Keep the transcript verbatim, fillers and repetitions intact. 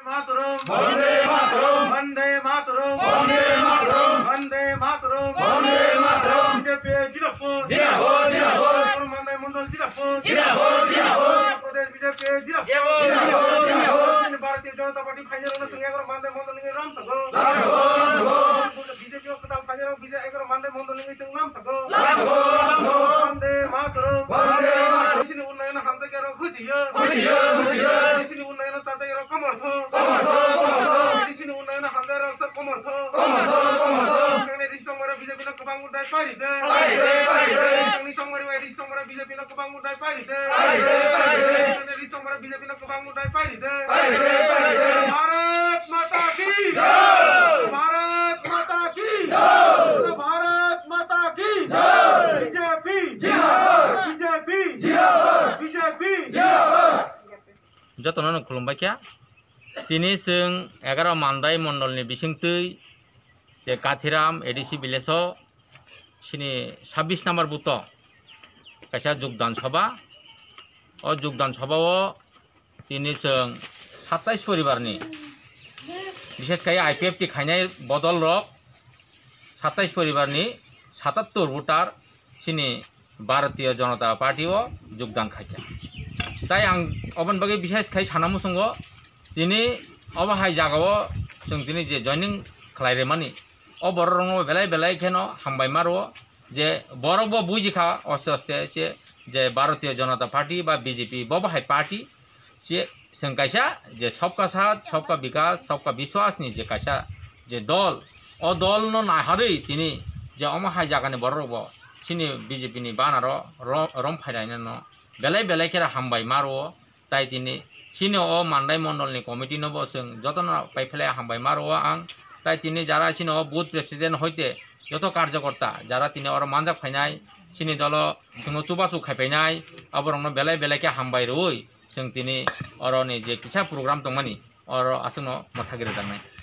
मातरम Vande Mataram Vande Mataram Vande Mataram Vande Mataram Vande Mataram BJP जिंदाबाद जिंदाबाद जिंदाबाद मंडल मंडल जिंदाबाद जिंदाबाद जिंदाबाद प्रदेश बीजेपी जिंदाबाद जिंदाबाद जिंदाबाद भारतीय जनता पार्टी फाइनल होने संगे अगर मंडल मंडल निगे राम सगो लाभ हो लाभ हो बीजेपी को कदम फाइनल बीजे अगर मंडल मंडल निगे संग नाम सगो लाभ हो लाभ हो वंदे मातरम वंदे मातरम किसी ने उन्नयन हमसे क्या रो खुशी है खुशी है खुशी है किसी ने उन्नयन चाहते रो कमर थो कमर थो कमर थो किसी ने उन्नयन हमसे रो सब कमर थो कमर थो कमर थो संगे रिश्तों में बीजेपी ने कबांग उठाए पारी दे पारी दे पारी दे संगे रिश्तों में रिश्तों में बीजेपी ने कबांग उठाए पारी दे पारी दे पारी दे संगे रिश्तों में बीजेपी ने कबांग उठाए पारी दे पारी दे पारी दे भारत माता की जय भारत माता की जय भारत माता की जय बीजेपी जिंदाबाद बीजेपी जिंदाबाद बीजेपी जिंदाबाद जतन खुलुमबाय क्या दिनै जों एगार' मानदाय मण्डलनि बिसिंतै जे काथिराम एडिसि भिलेजाव सिनि छब्बिस नम्बर बुथाव खायसे योगदान सभा अ योगदान सभाव दिनै जों सत्ताईस परिबारनि विशेषकै आईपीएफटी खायनाय बदल रक सत्ताईस परिबारनि सतहत्तर भोटार सिनि भारतीय जनता पार्टी योगदान खायखा ताई आं अबन बागै विशेषकै सानामु संगो दिनै अबहाय जागाव जों दिनै जे जयनिं खालायरेमानि अ बर रंग बेलाय बेलाय खेनो हामबाय मारो जे बरबो बुजिखा अस्ते अस्ते से जे भारतीय जनता पार्टी बा बीजेपी बबहाय पार्टी जे जों कायसा जे सबका साथ सबका विकास सबका विश्वासनि जे कायसा जे दल अ दल न नाहारै दिनै जे अमहाय जागानि बरबो सिनि बीजेपी नि बानार रम फायनायनो न बेलाय बेलाय खेरा हामबाय मारो ताई दिनै सिनि अ मानदाय मण्डलनि कमिटि नबो जों जतन पाइफेलाय हामबाय मारो आं ताई दिनै जारा सिनि अ बुथ प्रेसिडेंट हयते जत कार्यकर्ता जारा दिनै अर मानजाक फायनाय सिनि दल जों चुबाचु खायफायनाय अबरंनो बेलाय बेलायखे हामबाय रय जों दिनै अरनि जे किसा प्रग्राम दंमानि अर आसनो मथागिरि दांनाय